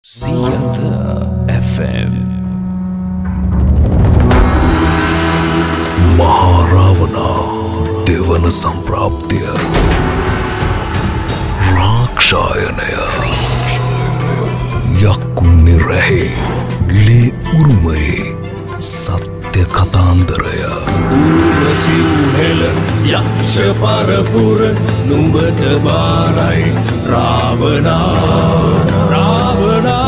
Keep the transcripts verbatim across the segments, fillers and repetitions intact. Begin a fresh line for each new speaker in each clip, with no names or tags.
Siyatha F එම් මහාරාවනා දෙවන සම්ප්‍රාප්තිය රාක්ෂායනය යක්කුන්නි රැහේ ලේ උරුමයේ සත්‍ය කතාන්දරය උර්වසිව්හෙල යක්ෂ පරපුර නුඹට බාරයි රාවණා රාවණා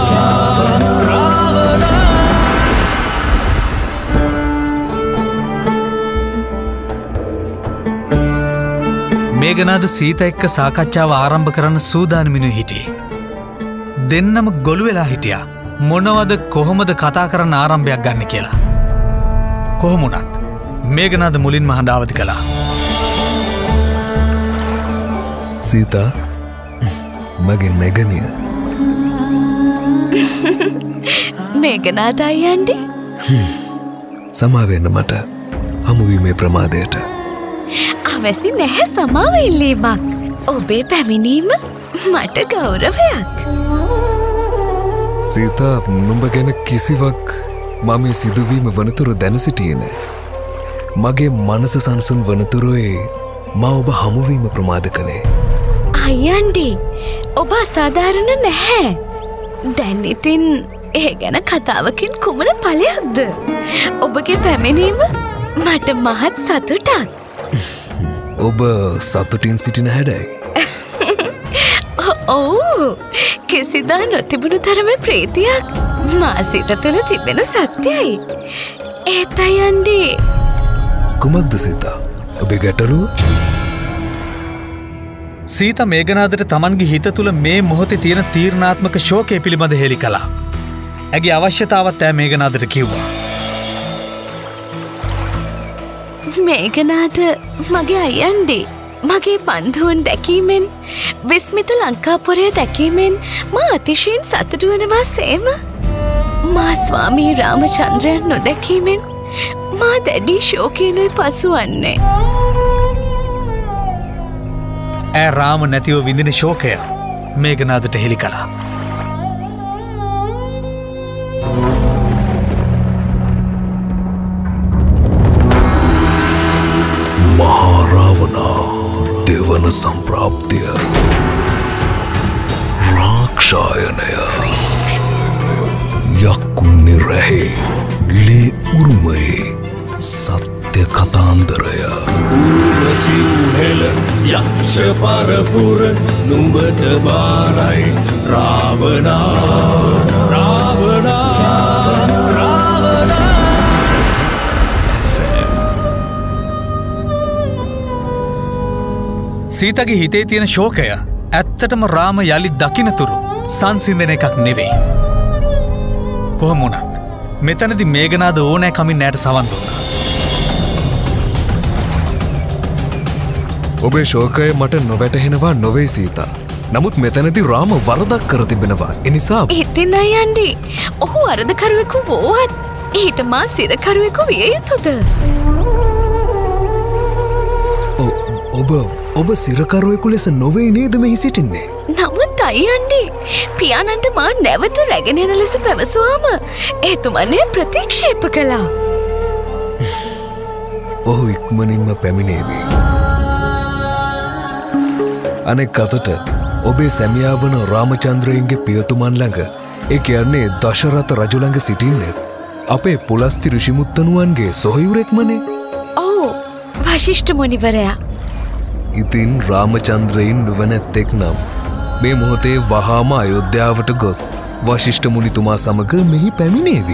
මේඝනාද සීත එක්ක සාකච්ඡාව ආරම්භ කරන්න සූදානමිනු හිටියේ. දෙන්නම ගොළු වෙලා හිටියා. මොනවද කොහොමද කතා කරන්න ආරම්භයක් ගන්න කියලා. කොහොම වුණත් මේඝනාද මුලින්ම හඬ අවදි කළා.
සීතා මගේ නැගණිය.
මේඝනාද අයියන්ඩි
සමා වෙන්න මට හමුවීමේ ප්‍රමාදයට.
අවැසි නැහැ සමාව ඉල්ලීමක්. ඔබේ පැමිණීම මට ගෞරවයක්.
සීතා නුඹ ගැන කිසිවක් මම සිදුවීම වනතුරු දැන සිටියේ නෑ. මගේ මනස සංසුන් වනතුරුවේ මා ඔබ හමුවීම ප්‍රමාද කළේ.
අයියන්ඩි ඔබ අසාධාරණ නැහැ. දැන් ඉතින් ඒ ගැන කතාවකින් කුමන ඵලයක්ද? ඔබගේ පැමිණීම මට මහත් සතුටක්.
ඔබ සතුටින් සිටින හැඩයි.
ඔව් කිසිදා නොතිබුණු තරමේ ප්‍රීතියක් මා සිත තුළ තිබෙන සත්‍යයි. ඒත් අයියන්ඩි
කුමක්ද සීතා ඔබේ ගැටලුව?
සීතා මේඝනාදට තමන්ගේ හිත තුළ මේ මොහොතේ තියෙන තීරණාත්මක ශෝකය පිළිබඳ හෙළි කළා. ඇගේ අවශ්‍යතාවත් ඈ මේඝනාදට කිව්වා.
මේඝනාද මගේ අයියන්ඩි මගේ බන්ධුවන් දැකීමෙන් විස්මිත ලංකාපුරය දැකීමෙන් මා අතිශයින් සතුටු වනවා සේම. මා ස්වාමී රාමචන්ද්‍රයන් නොදැකීමෙන් මා දැඩි ශෝකයෙනුයි පසුවන්නේ.
ඈ රාම නැතිව විඳින ශෝකය මේඝනාදට හෙළි කළා.
මහාරාවනා දෙවන සම්ප්‍රාප්තිය රාක්ෂායනය යක්කුන්නි රැහේ ලේ උරුමයේ සත්‍ය කතාන්දරය උර්වසිව්හෙල යක්ෂ පරපුර නුඹට බාරයි රාවණා රාවණා
සීතගේ හිතේ තියෙන ශෝකය ඇත්තටම රාම යළි දකිනතුරු සංසිඳන එකක් නෙවෙයි. කොහොම වුණත් මෙතනදි මේඝනාද ඕනෑ කමින් ඇයට සවන් දුන්නා.
ඔබේ ශෝකය මට නොවැටහෙනවා නොවේ සීතා. නමුත් මෙතනදි රාම වරදක් කර තිබෙනවා. එනිසා
ඉතින් අයියන්ඩි ඔහු වරදකරුවෙකු වුවත් ඊට මා සිරකරුවෙකු විය යුතුද?
ඔබ ඔබ සිරකරුවෙකු ලෙස නොවේ නේද මෙහි සිටින්නේ?
නමුත් අයියන්ඩි පියාණන්ට මා නැවත රැගෙන යන ලෙස පැවසුවාම එතුමනේ ප්‍රතික්ෂේප කළා.
ඔහු ඉක්මනින්ම පැමිණේවි. අනෙක් අතට ඔබේ සැමියා වන රාමචන්ද්‍රයන්ගේ පියතුමන් ළඟ ඒ කියන්නේ දශරථ රජු ළඟ සිටින්නේ අපේ පුලස්ති ඍෂිමුත්තණුවන්ගේ සොහොයුරෙක්මනේ.
ඔව් වශිෂ්ඨ මුනිවරයා.
ඉතින් රාමචන්ද්‍රයින් නුවණැත්තෙක් නම් මේ මොහොතේ වහාම අයෝධ්‍යාවට ගොස් වශිෂ්ඨ මුනිතුමා සමග මෙහි පැමිණේවි.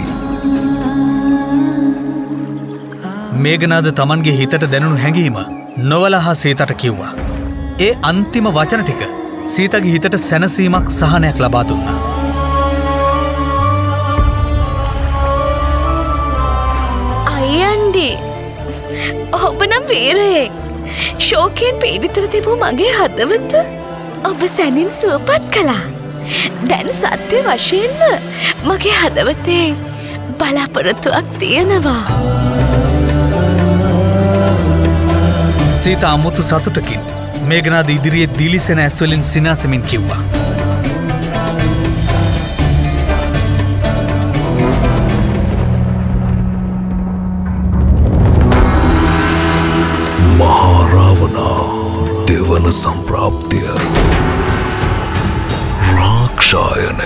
මේඝනාද තමන්ගේ හිතට දැනුණු හැඟීම නොවලහා සීතට කිව්වා. ඒ අන්තිම වචන ටික සීතගේ හිතට සැනසීමක් සහනයක් ලබා දුන්නා.
අයියන්ඩි ඔබ නම් වීරයෙක්. ශෝකයෙන් පීඩිතව තිබූ මගේ හදවත ඔබ සැනින් සුවපත් කළා. දැන් සත්‍ය වශයෙන්ම මගේ හදවතේ බලාපොරොත්තුවක් තියෙනවා.
සීතා අමුතු සතුටකින් මේඝනාද ඉදිරියේ දිලිසෙන ඇස්වලින් සිනාසෙමින් කිව්වා.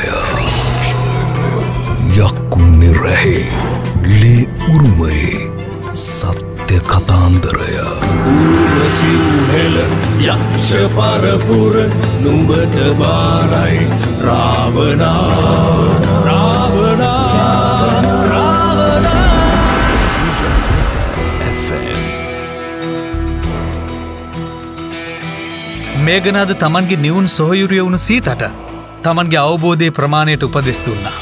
යක්කුන්නේ රැහේ ලේ උරුමයේ සත්‍ය කතාන්දරය උර්වසිව්හෙල යක්ෂ පරපුර නුඹට බාරයි රාවණා රාවණා
මේගනාද තමන්ගේ නිවුන් සොහයුරිය වුණු සීතට තමන්ගේ අවබෝධයේ ප්‍රමාණයට උපදෙස් දුන්නා.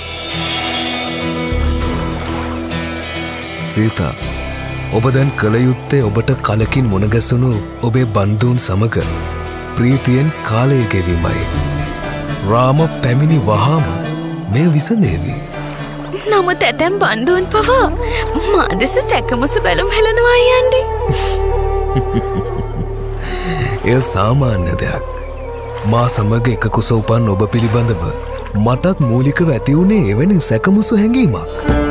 සීතා, ඔබ දැන් කළ යුත්තේ ඔබට කලකින් මුණගැසුණු ඔබේ බන්ධූන් සමග ප්‍රීතියෙන් කාලය ගෙවීමයි. රාම පැමිණි වහාම මේ විසඳේවි.
නමුත් ඇතැම් බන්ධූන් පවා මා දෙස සැකමුසු බැලුම් හෙළනවා යන්නේ.
එය සාමාන්‍ය දෙයක්. මා සමග එක කුස උපන් ඔබ පිළිබඳව මටත් මූලිකව ඇති වුණේ එවැනි සැකමුසු හැඟීමක්.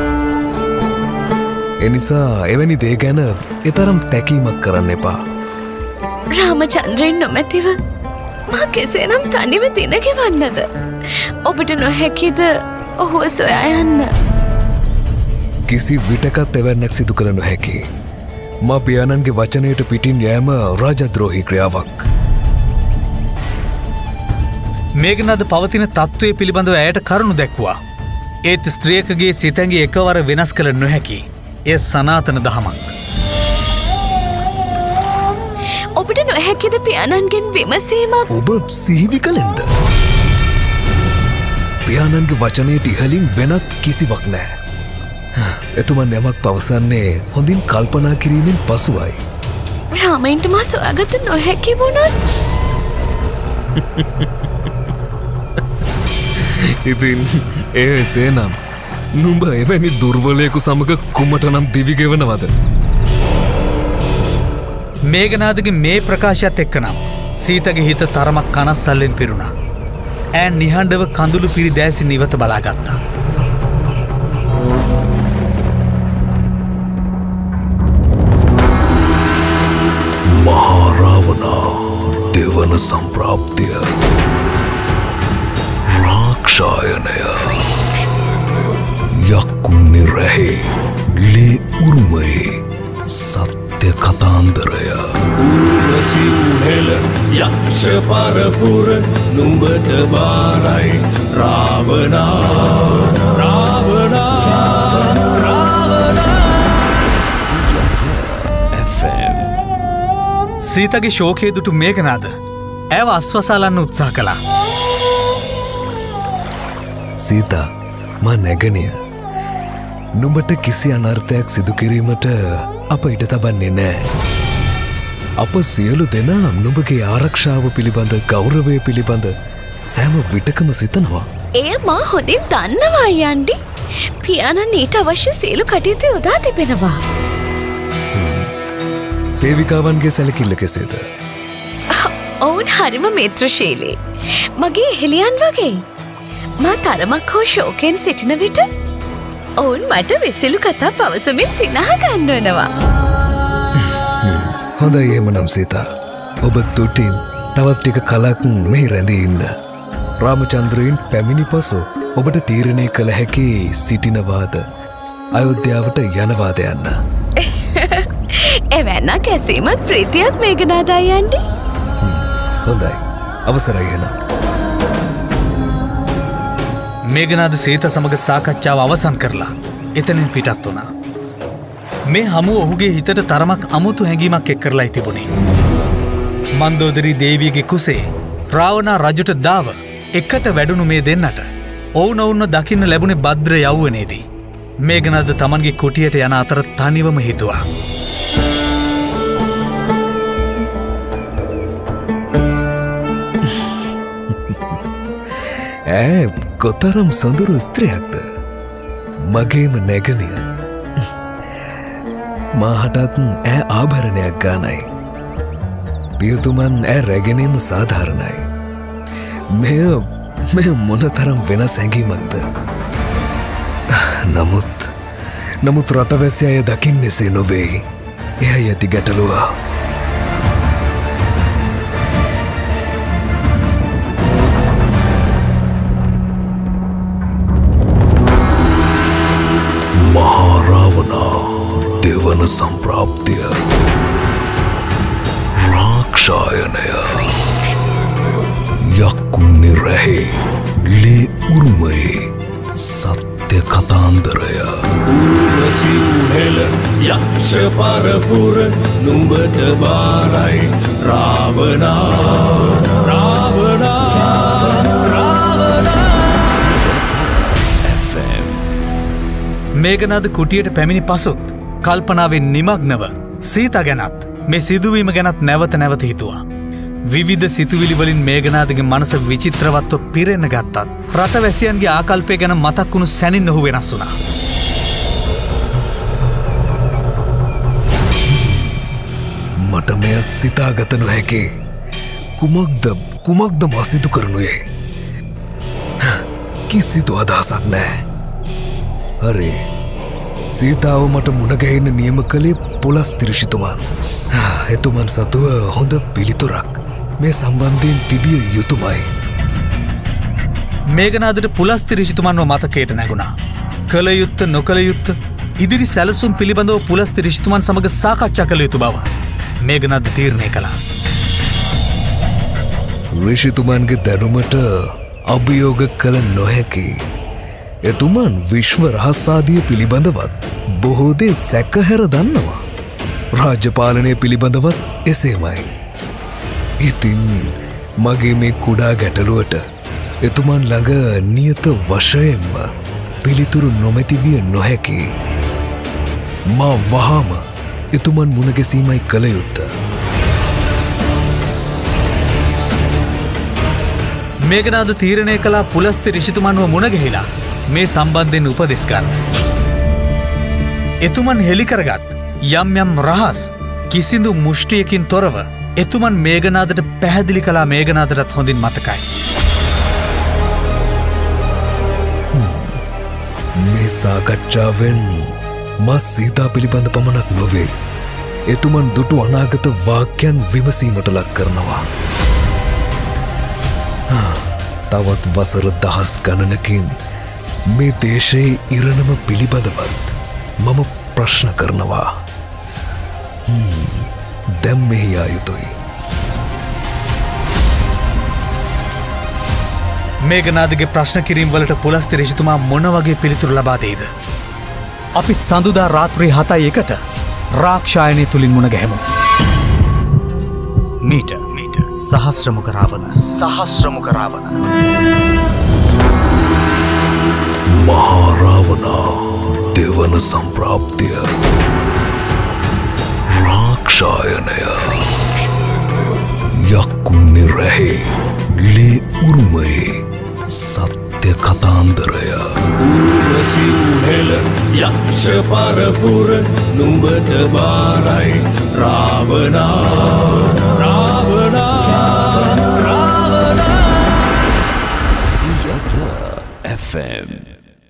එනිසා එවැනි දේ ගැන එතරම් තැකීමක් කරන්න එපා.
රාමචන්ද්‍රයන් නොමැතිව මා කෙසේනම් තනිව දිනගෙවන්නද? ඔබට නොහැකිද ඔහුව සොයා යන්න?
කිසි විටකත් එවැන්නක් සිදු කළ නොහැකි. මා පියාණන්ගේ වචනයට පිටින් යෑම රාජද්‍රෝහී ක්‍රියාවක්.
මේගනාද පවතින තත්ත්වය පිළිබඳව ඇයට කරුණු දැක්වා. ඒත් ස්ත්‍රියකගේ සිතැඟි එකවර වෙනස් කළ නොහැකි. එය සනාතන දහමක්.
ඔබට නොහැකිද පියාණන්ගෙන් විමසීමක්?
ඔබ සිහිවි කළෙන්ද? පියාණන්ගේ වචනයට ඉහලින් වෙනත් කිසිවක් නෑ. එතුමන් යමක් පවසන්නේ හොඳින් කල්පනා කිරීමෙන් පසුවයි.
රාමයින්ට මා සොයාගත නොහැකි වුණොත්?
ඉතින් ඒ එසේනම් නුඹ එවැනි දුර්වලයකු සමග කුමට නම් දිවිගෙවනවද?
මේගනාදගේ මේ ප්‍රකාශයත් එක්කනම් සීතගේ හිත තරමක් කනස්සල්ලෙන් පිරුණා. ඈ නිහඬව කඳුළු පිරි දෑසින් ඉවත බලාගත්තා.
මහාරාවනා දෙවන සම්ප්‍රාප්තිය රාක්ෂායනය යක්කුන්නේ රැහේ ලේ උරුමයේ සත්‍ය කතාන්දරය උර්වසිව්හෙල යක්ෂ පරපුර නුඹට බාරයි රාවණා රාවණා
සීතගේ ශෝකයේ දුටු මේගනාද ඇව අස්වසාලන්න උත්සාහ කළා.
සීතා, මා නැගණිය. නුඹට කිසි අනර්ථයක් සිදු කිරීමට අප ඉඩ තබන්නේ නෑ. අප සියලු දෙනා නුඹගේ ආරක්ෂාව පිළිබඳ ගෞරවය පිළිබඳ සෑම විටකම සිතනවා.
එය මා හොඳින් දන්නවා යන්ඩි. පියාණන් ඊට අවශ්‍ය සියලු කටයුතු යොදා තිබෙනවා.
සේවිකාවන්ගේ සැලකිල්ල කෙසේද?
ඔවුන් හරිම මිත්‍රශීලී. මගේ හෙළියන් වගේ. මා තරමක් හෝ ශෝකයෙන් සිටින විට ඔවුන් මට විසිලු කතා පවසමින් සිනහ ගන්වනවා.
හොඳයි එහෙමනම් සීතා. ඔබ තුටින් තවත් ටික කලක් මෙහි රැඳී ඉන්න. රාමචන්ද්‍රයන් පැමිණි පසු ඔබට තීරණය කළ හැකි සිටිනවාද අයෝධ්‍යාවට යනවාද යන්න.
එවැන්නක් ඇසීමත් ප්‍රීතියක් මේගනාදා යන්ඩි.
හොඳයි, අවසරයි එනම්.
මේගනාද සීත සමග සාකච්ඡාව අවසන් කරලා එතනින් පිටත් වුණා. මේ හමුව ඔහුගේ හිතට තරමක් අමුතු හැඟීමක් එක් කරලා තිබුණේ. මන්දෝදරී දේවියගේ කුසේ රාවණා රජුට දාව එකට වැඩුණු මේ දෙන්නට ඔවුනොවුන්ව දකින්න ලැබුණේ භද්‍ර යෞවනයේදී. මේගනාද තමන්ගේ කුටියට යන අතර තනිවම හිතුවා.
ඈ කොතරම් සොඳුරු ස්ත්‍රියක්ද? මගේම නැගණිය. මාහටත් ඈ ආභරණයක් ගානයි. පියතුමන් ඈ රැගෙනීම සාධාරණයි. මෙය මෙය මොනතරම් වෙනස් හැඟීමක්ද? නමුත් නමුත් රටවැසි අය දකින්නෙසේ නොවේ. එයයි ඇති ගැටලුව. රාවනා දෙවන සම්ප්‍රාප්තිය රාක්ෂායනය යක්කුන්නිරැහි ලේ උරුමයේ සත්‍ය කතාන්දරය
සිව්හෙල යක්ෂ පරපුර නුඹට බාරයි රාවනා රාවනා
මේඝනාද කුටියට පැමිණි පසුත් කල්පනාවෙන් නිමග්නව සීතා ගැනත් මේ සිදුවීම ගැනත් නැවත නැවත හිතුවා. විවිධ සිතුවිලි වලින් මේඝනාදගේ මනස විචිත්‍රවත්ව පිරෙන්න ගත්තත් රටවැසියන්ගේ ආකල්පය ගැන මතක් වුණු සැනින් ඔහු වෙනස් වුණා.
මට මෙය සිතාගත නොහැකි. කුමක්ද කුමක්ද මා සිදු කරනුයේ? කිසිදු අදහසක් නෑ. හරි සීතාව මට මුණගැහෙන්න නියම කළේ පුලස්තිරිෂිතුමන්. එතුමන් සතුව හොඳ පිළිතුරක් මේ සම්බන්ධයෙන් තිබිය යුතුමයි.
මේඝනාදට පුලස්තිරිෂිතුමන්ව මතකයට නැගුණා. කළ යුත්ත නොකළ යුත්ත ඉදිරි සැලසුම් පිළිබඳව පුලස්තිරිෂිතුමන් සමග සාකච්ඡා කළ යුතු බව මේඝනාද තීරණය කළා.
ඍෂිතුමන්ගේ දැනුමට අභියෝග කළ නොහැකි. එතුමන් විශ්ව රහස්සාදිය පිළිබඳවත් බොහෝ දේ සැකහැර දන්නවා. රාජ්‍යපාලනය පිළිබඳවත් එසේමයි. ඉතින් මගේ මේ කුඩා ගැටලුවට එතුමන් ළඟ නියත වශයෙන්ම පිළිතුරු නොමැති විය නොහැකි. මා වහාම එතුමන් මුණගැසීමයි කළ යුත්ත.
මේඝනාද තීරණය කළා පුලස්ති ඍෂිතුමන්ව මුණගැහිලා මේ සම්බන්ධයෙන් උපදෙස් ගන්න. එතුමන් හෙළි කරගත් යම් යම් රහස් කිසිදු මුෂ්ටියකින් තොරව එතුමන් මේඝනාදට පැහැදිලි කළා. මේඝනාදටත් හොඳින් මතකයි.
මේ සාකච්ඡාවෙන් මා සීතා පිළිබඳ පමණක් නොවේ එතුමන් දුටු අනාගත වාක්‍යයන් විමසීමට ලක් කරනවා. තවත් වසර දහස් ගණනකින් මේ දේශයේ ඉරණම පිළිබඳවත් මම ප්‍රශ්න කරනවා. දැම් මෙහි ආයුතුයි.
මේඝනාදගේ ප්‍රශ්න කිරීම් වලට පුලස්ති ඍෂිතුමා මොන වගේ පිළිතුරු ලබා දෙයිද? අපි සඳුදා රාත්‍රී හතයි එකට රාක්ෂායනය තුලින් මුණ ගැහෙමු. මීට සහස්‍රමුඛ රාවණ සහස්‍රමුඛ රාවණ
මහා රාවණා දෙවන සම්ප්‍රාප්තිය රාක්ෂායනය යක්කුන්නිරැහි ලේ උරුමයේ සත්‍ය කතාන්දරය
සිව්හෙල යක්ෂ පරපුර නුඹට බාරයි රාවණා රාවණා රාවණා සියත එෆ් එම්